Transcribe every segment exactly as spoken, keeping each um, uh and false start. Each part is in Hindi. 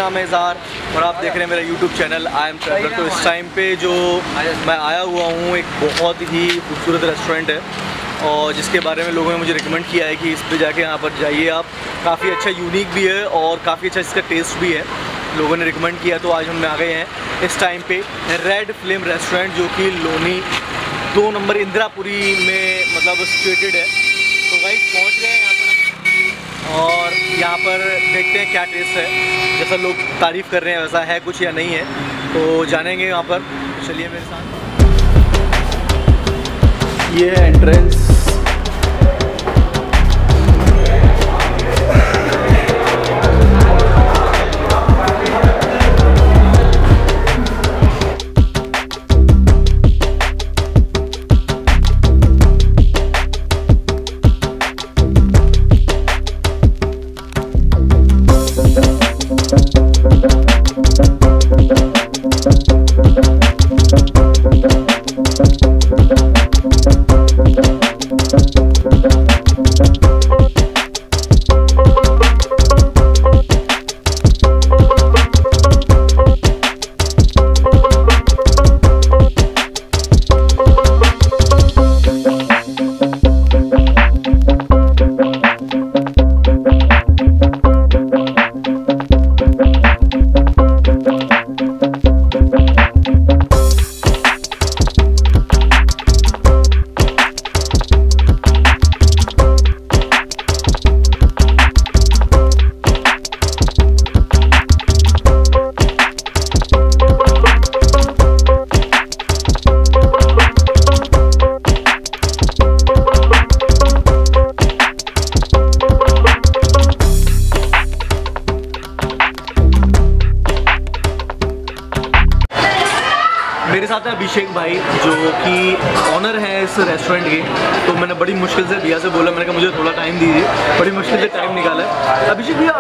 नाम है इज़हार और आप देख रहे हैं मेरा YouTube channel I am traveller. तो इस टाइम पे जो मैं आया हुआ हूँ एक बहुत ही खूबसूरत रेस्टोरेंट है और जिसके बारे में लोगों ने मुझे रिकमेंड किया है कि इस पे जाके यहाँ पर जाइए आप। काफ़ी अच्छा यूनिक भी है और काफ़ी अच्छा इसका टेस्ट भी है, लोगों ने रिकमेंड किया। तो आज हम आ गए हैं इस टाइम पे रेड फ्लेम रेस्टोरेंट जो कि लोनी दो नंबर इंदिरापुरी में मतलब सिचुएटेड है। तो गाइस पहुँच गए हैं यहाँ पर और यहाँ पर देखते हैं क्या टेस्ट है। जैसा लोग तारीफ़ कर रहे हैं वैसा है कुछ या नहीं है, तो जानेंगे यहाँ पर। चलिए मेरे साथ। ये है एंट्रेंस। मेरे साथ है अभिषेक भाई जो कि ऑनर है इस रेस्टोरेंट के। तो मैंने बड़ी मुश्किल से भैया से बोला, मैंने कहा मुझे थोड़ा टाइम दीजिए, बड़ी मुश्किल से टाइम निकाला है। अभिषेक भैया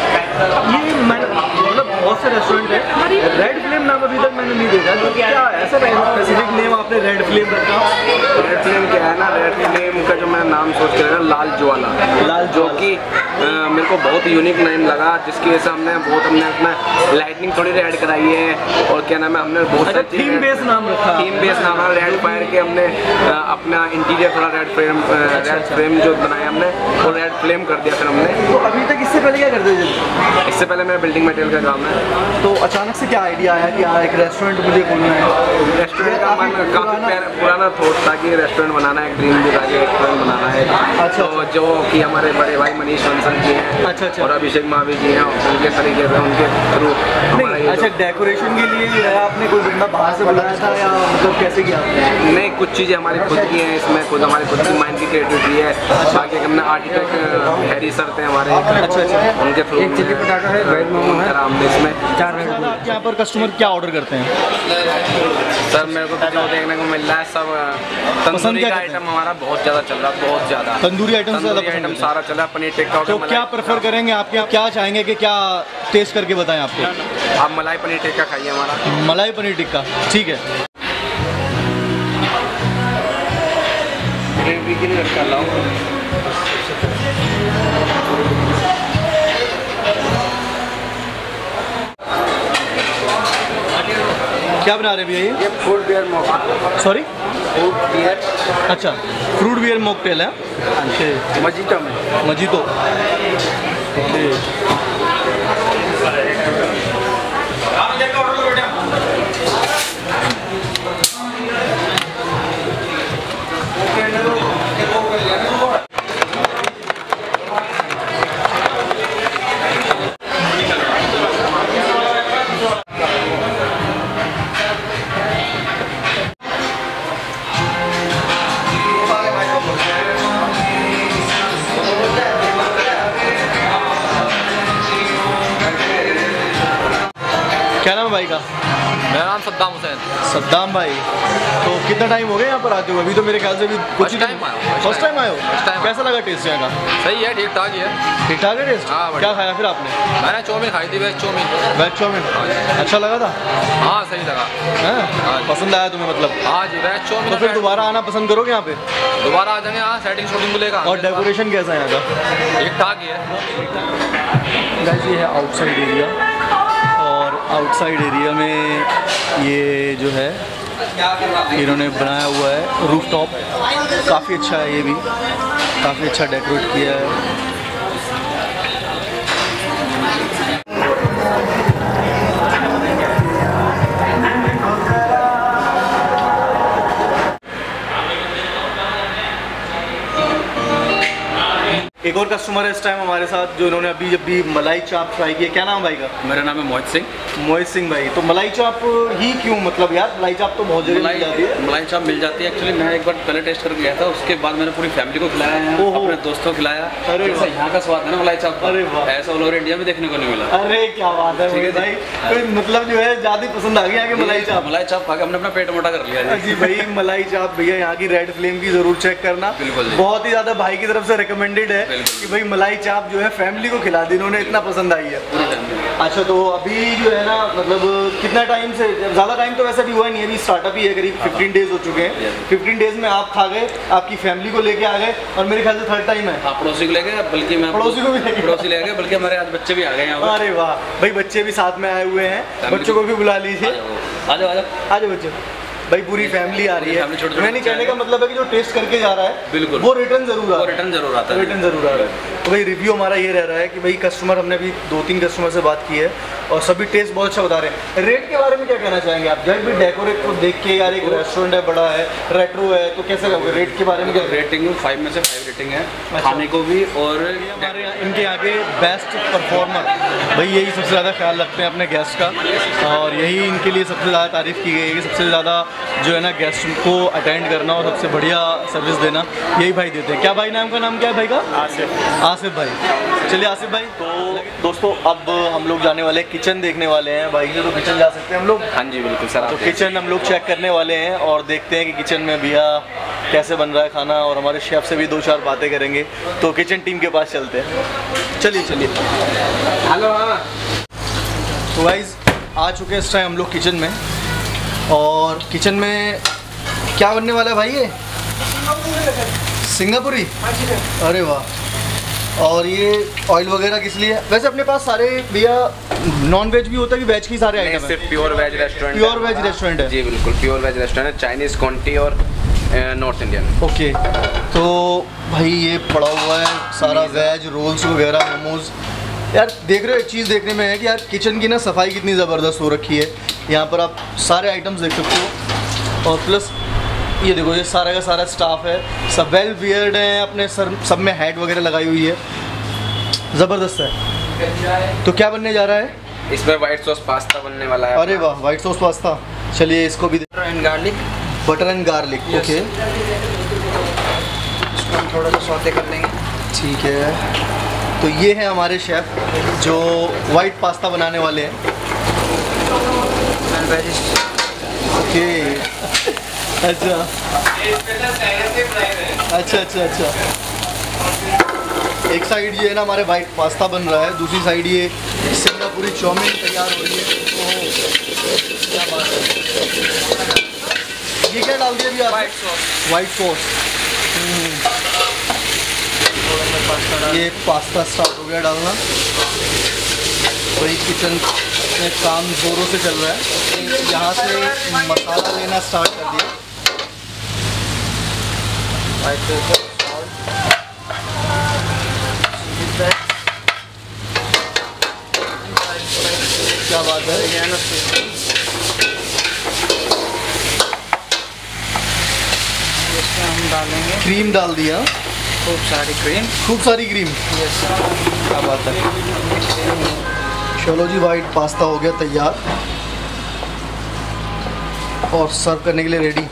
ये मैं मतलब बहुत से रेस्टोरेंट है, रेड फ्लेम नाम अभी तक मैंने नहीं देखा, तो क्या ऐसा स्पेसिफिक नेम आपने रेड फ्लेम रखा? रेड फ्लेम क्या है ना, रेड फ्लेम का जो मैं नाम सोच के रखा लाल ज्वाला, लाल जो कि मेरे को बहुत यूनिक नेम लगा, जिसकी वजह से हमने बहुत हमने अपना लाइटनिंग थोड़ी ऐड कराई है और क्या नाम है हमने बहुत अच्छा, थीम बेस नाम रखा। थीम बेस नाम है रेड फायर के। हमने अपना इंटीरियर थोड़ा रेड फ्लेम रेड फ्लेम जो बनाया हमने वो रेड फ्लेम कर दिया फिर हमने। तो अभी तक इससे पहले क्या करते थे? इससे पहले मेरा बिल्डिंग मटेरियल का काम है। तो अचानक से क्या आइडिया आया कि यार एक रेस्टोरेंट मुझे खोलना है? रेस्टोरेंट का मन काफ़ी पुराना थॉट था कि रेस्टोरेंट बनाना है, ड्रीम भी था कि रेस्टोरेंट बनाना है। अच्छा, तो जो कि हमारे बड़े भाई मनीष बंसल जी हैं, अच्छा अच्छा, और अभिषेक महावी जी हैं, उनके तरीके से उनके थ्रू हमारा ये। अच्छा, डेकोरेशन के लिए आपने कोई बंदा बाहर से बुलाया था या मतलब कैसे किया? नहीं, कुछ चीज़ें हमारी खुद की हैं इसमें, खुद हमारी खुद की माइंड की क्रिएटिविटी है। बाकी हमने आर्किटेक्ट हैरी सर थे हमारे, अच्छा अच्छा, उनके थ्रू। एक चिल्ली पटाटा है, वेज मोमो है, हमने इसमें चार वेज। यहाँ पर कस्टमर क्या ऑर्डर करते हैं? सर मेरे को जो देखने को मिल रहा है सब तंदूरी का आइटम हमारा बहुत ज़्यादा चल रहा है, बहुत ज़्यादा तंदूरी आइटम ज़्यादा आइटम सारा चला है। पनीर टिक्का। तो क्या प्रेफर करेंगे आप, क्या क्या चाहेंगे कि क्या टेस्ट करके बताएं आपको? आप मलाई पनीर टिक्का खाइए हमारा। मलाई पनीर टिक्का, ठीक है। ग्रेवी की लड़का लाओ। क्या बना रहे भैया ये? ये fruit beer mocktail. Sorry, fruit beer. अच्छा, फ्रूट बियर मॉकटेल है। अच्छा, मजीतो में मजीतो। क्या नाम है भाई का? मेरा नाम सद्दाम हुसैन। सद्दाम भाई, तो कितना टाइम हो गया यहाँ पर आते हुए? अभी तो मेरे ख्याल से भी कुछ टाइम आया। फर्स्ट टाइम आए हो? First time. कैसा लगा टेस्ट यहाँ का? सही है, ठीक ठाक ही है। ठीक ठाक है टेस्ट? हाँ, क्या खाया फिर आपने? मैंने चौमिन खाई थी, वेज चौमिन। वेज चौमिन अच्छा लगा था? हाँ सही लगा। हाँ, पसंद आया तुम्हें मतलब? हाँ जी, वेज चौमिन। तो फिर दोबारा आना पसंद करोगे यहाँ पे? दोबारा आ जाएंगे। हाँ, सेटिंग शूटिंग मिलेगा। और डेकोरेशन कैसा है यहाँ का? ठीक ठाक ही है। गाइस ये है आउटसाइड एरिया आउटसाइड एरिया में ये जो है इन्होंने बनाया हुआ है रूफ टॉप, काफ़ी अच्छा है, ये भी काफ़ी अच्छा डेकोरेट किया है। एक और कस्टमर है इस टाइम हमारे साथ जो इन्होंने अभी जब भी मलाई चाप ट्राई किया। क्या नाम भाई का? मेरा नाम है मोहित सिंह। मोहित सिंह भाई, तो मलाई चाप ही क्यों, मतलब यार मलाई चाप तो बहुत जगह मिल जाती है। मलाई चाप मिल जाती है, एक्चुअली मैं एक बार पहले टेस्ट करके गया था, उसके बाद मैंने पूरी फैमिली को खिलाया है, अपने दोस्तों को खिलाया। अरे जैसा यहाँ का स्वाद है ना मलाई चाप, अरे वाह, ऐसा ऑल ओवर इंडिया में देखने को नहीं मिला। अरे क्या बात है भाई, तो मतलब जो है ज़्यादा पसंद आ गया कि मलाई चाप। मलाई चाप खा के हमने अपना पेट मोटा कर लिया जी भाई। मलाई चाप भैया यहाँ की रेड फ्लेम की जरूर चेक करना, बिल्कुल बहुत ही ज़्यादा भाई की तरफ से रिकमेंडेड है कि भाई मलाई चाप जो है फैमिली को खिला दी इन्होंने, इतना पसंद आई है। अच्छा, तो अभी जो है ना मतलब कितना टाइम से, ज़्यादा टाइम तो वैसे भी हुआ नहीं है, अभी स्टार्टअप ही है, करीब फिफ्टीन डेज हो चुके हैं। फिफ्टीन डेज में आप खा गए, आपकी फैमिली को लेके आ गए, और मेरे ख्याल से थर्ड टाइम है। हाँ, पड़ोसी को लेके, बल्कि मैं पड़ोसी को भी लेके पड़ोसी ले गए, बल्कि हमारे आज बच्चे भी आ गए यहाँ पर। अरे वाह भाई, बच्चे भी साथ में आए हुए हैं, बच्चों को भी बुला लीजिए। आ जाओ आ जाओ आ जाओ बच्चों भाई, पूरी फैमिली आ रही है। मैंने कहने का मतलब है कि जो टेस्ट करके जा रहा है बिल्कुल वो रिटर्न जरूर आता है, रिटर्न जरूर आता है, रिटर्न जरूर आ रहा है। तो भाई रिव्यू हमारा ये रह रहा है कि भाई कस्टमर, हमने अभी दो तीन कस्टमर से बात की है और सभी टेस्ट बहुत अच्छा बता रहे हैं। रेट के बारे में क्या कहना चाहेंगे आप? जब भी डेकोरेट को देख के यार, एक रेस्टोरेंट है, बड़ा है, रेट्रो है, तो कैसे कहोगे रेट के बारे में? क्या रेटिंग फाइव में से फाइव रेटिंग है खाने को भी, और हमारे यहाँ इनके आगे बेस्ट परफॉर्मर भाई यही सबसे ज़्यादा ख्याल रखते हैं अपने गेस्ट का, और यही इनके लिए सबसे ज़्यादा तारीफ़ की गई है कि सबसे ज़्यादा जो है ना गेस्ट को अटेंड करना और सबसे बढ़िया सर्विस देना, यही भाई देते हैं। क्या भाई नाम का नाम क्या है भाई का? आसिफ। आसिफ भाई, चलिए आसिफ भाई। तो दोस्तों अब हम लोग जाने वाले हैं, किचन देखने वाले हैं भाई से, तो किचन जा सकते हैं हम लोग? हाँ जी बिल्कुल सर। तो किचन हम लोग चेक करने वाले हैं और देखते हैं कि किचन में भैया कैसे बन रहा है खाना, और हमारे शेफ़ से भी दो चार बातें करेंगे। तो किचन टीम के पास चलते हैं, चलिए चलिए। हेलो। तो गाइस आ चुके हैं इस टाइम हम लोग किचन में, और किचन में क्या बनने वाला है भाई? ये सिंगापुरी, अरे वाह। और ये ऑयल वगैरह किस लिए? वैसे अपने पास सारे भैया नॉन वेज भी होता है कि वेज की सारे आइटम? सिर्फ pure veg restaurant, pure veg restaurant है जी बिल्कुल, प्योर वेज रेस्टोरेंट है, चाइनीज, क्वांटी और नॉर्थ इंडियन। ओके, तो भाई ये पड़ा हुआ है सारा वेज रोल्स वगैरह, मोमोज। यार देख रहे हो, एक चीज़ देखने में है कि यार किचन की ना सफाई कितनी ज़बरदस्त हो रखी है। यहाँ पर आप सारे आइटम्स देख सकते हो, और प्लस ये देखो ये सारा का सारा स्टाफ है, सब वेल बियर्ड हैं, अपने सर सब में हैट वगैरह लगाई हुई है, ज़बरदस्त है। तो क्या बनने जा रहा है इसमें? वाइट सॉस पास्ता बनने वाला है। अरे वाह, वाइट सॉस पास्ता। चलिए इसको भी, butter and garlic, butter and garlic, okay. इसको हम थोड़ा सा सौते कर लेंगे। ठीक है, तो ये है हमारे शेफ़ जो वाइट पास्ता बनाने वाले हैं। ओके, अच्छा अच्छा अच्छा अच्छा। एक साइड ये है ना हमारे वाइट पास्ता बन रहा है, दूसरी साइड ये सिंगापुरी चाउमीन तैयार हो रही है। ओह क्या बात है। ये क्या डाल दिया अभी आप? White sauce. White sauce. ये पास्ता स्टार्ट हो गया डालना, वही किचन में काम ज़ोरों से चल रहा है। यहाँ से मसाला लेना स्टार्ट कर दिया। क्या बात है। इसमें हम डालेंगे क्रीम डाल दिया, खूब सारी क्रीम, खूब सारी क्रीम। क्या बात है। चलो जी, वाइट पास्ता हो गया तैयार और सर्व करने के लिए रेडी।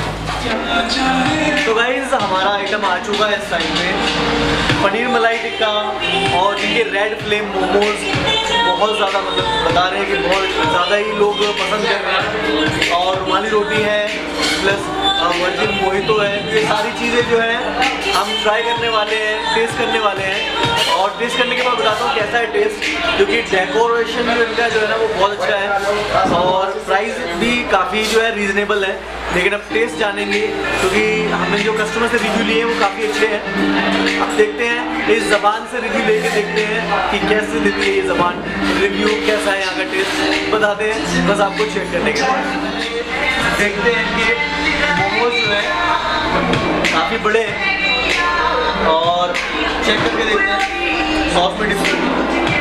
तो गाइस हमारा आइटम आ चुका है इस टाइम पे, पनीर मलाई टिक्का और इनके रेड फ्लेम मोमोज बहुत ज़्यादा मतलब बता रहे हैं कि बहुत ज़्यादा ही लोग पसंद कर रहे हैं, और रुमाली रोटी है प्लस वर्जिन मोहितो है। ये सारी चीज़ें जो है हम ट्राई करने वाले हैं, टेस्ट करने वाले हैं, और टेस्ट करने के बाद बताता हूँ कैसा है टेस्ट, क्योंकि डेकोरेशन जो इनका जो है ना वो बहुत अच्छा है और प्राइस भी काफ़ी जो है रीज़नेबल है। लेकिन अब टेस्ट जानेंगे, क्योंकि हमने जो कस्टमर से रिव्यू लिए हैं वो काफ़ी अच्छे हैं। अब देखते हैं इस ज़बान से रिव्यू लेके देखते हैं कि कैसे देती है ये ज़बान, रिव्यू कैसा है यहाँ का, टेस्ट बताते हैं बस आपको चेक करने के बाद। देखते हैं कि मोमोज जो है काफ़ी बड़े हैं और चेक करके देखते हैं सॉस में डिफरेंट।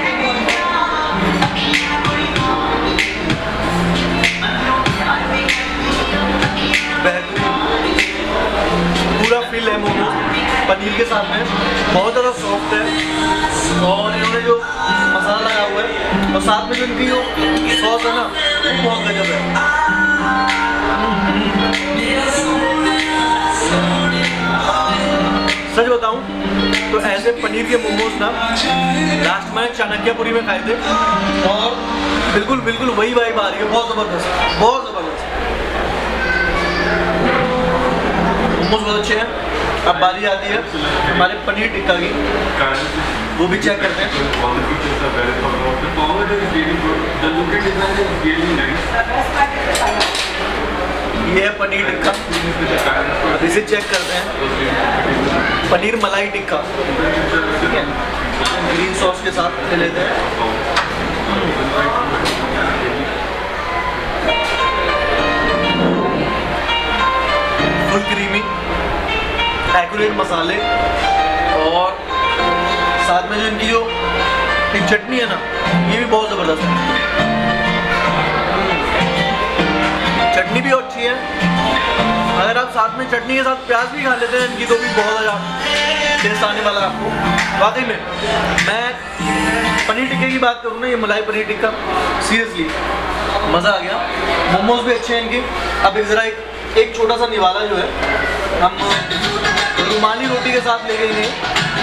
पूरा फिल है मोमोज पनीर के साथ में, बहुत ज़्यादा सॉफ्ट है और इन्होंने जो मसाला लगाया हुआ है और साथ में जो इनकी जो सॉस है ना वो बहुत गजब है। सच बताऊं तो ऐसे पनीर के मोमोज ना लास्ट में चाणक्यपुरी में खाए थे और बिल्कुल बिल्कुल वही वाइब आ रही है, बहुत ज़बरदस्त बहुत ज़बरदस्त मोमोज बहुत अच्छे हैं। अब बारी आती है हमारे पनीर टिक्का की, वो भी चेक करते हैं। ये है पनीर टिक्का, इसे चेक करते हैं। पनीर मलाई टिक्का, ठीक है, ग्रीन सॉस के साथ ले लेते हैं। फुल क्रीमी एक्यूरेट मसाले और साथ में जो इनकी जो एक चटनी है ना ये भी बहुत ज़बरदस्त है। चटनी भी अच्छी है, अगर आप साथ में चटनी के साथ प्याज भी खा लेते हैं इनकी तो भी बहुत ज़्यादा टेस्ट आने वाला है आपको। वाकई में मैं पनीर टिक्के की बात करूँ ना, ये मलाई पनीर टिक्का सीरियसली मज़ा आ गया। मोमोज भी अच्छे हैं इनके। अब एक ज़रा एक एक छोटा सा निवाला जो है हम रुमाली रोटी के साथ ले गए हैं।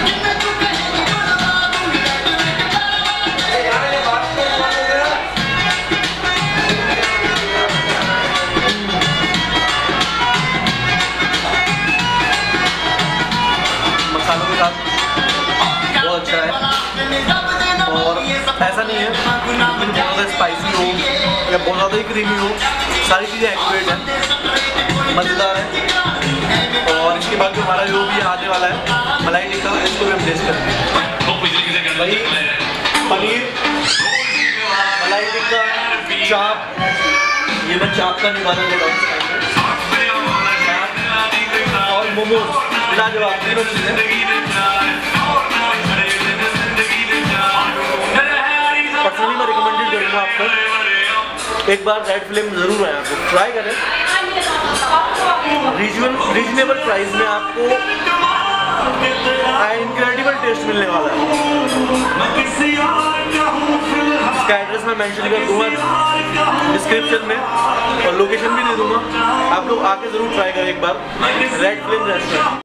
मसालों के साथ बहुत अच्छा है और ऐसा नहीं है कि बहुत ज़्यादा स्पाइसी हो या बहुत ज़्यादा ही क्रीमी हो, सारी चीज़ें एक्यूरेट हैं, मज़ेदार है। और इसके बाद जो हमारा जो भी आने वाला है मलाई टिक्का, इसको भी हम टेस्ट करेंगे। भाई पनीर मलाई टिक्का चाप, ये मैं चाप का निवाला ले रहा हूँ और मोमोज लाजवाब तीनों चीज़ें। पर्सनली मैं रिकमेंडेड करूँगा आपको एक बार रेड फ्लेम ज़रूर आए, आपको ट्राई करें। रीजनल रीजनेबल प्राइस में आपको इनक्रेडिबल टेस्ट मिलने वाला है। इसका एड्रेस मैं मेंशन कर दूंगा डिस्क्रिप्शन में और लोकेशन भी दे दूंगा, आप लोग आके ज़रूर ट्राई करें एक बार रेड फ्लेम रेस्टोरेंट।